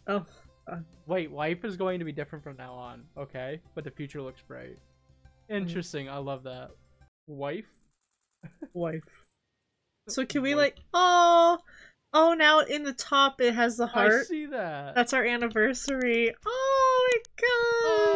Oh. Wait, wife is going to be different from now on. Okay, but the future looks bright. Interesting. I love that. Wife? Wife. So can we Wife. like, oh, now in the top it has the heart. I see that. That's our anniversary. Oh my god.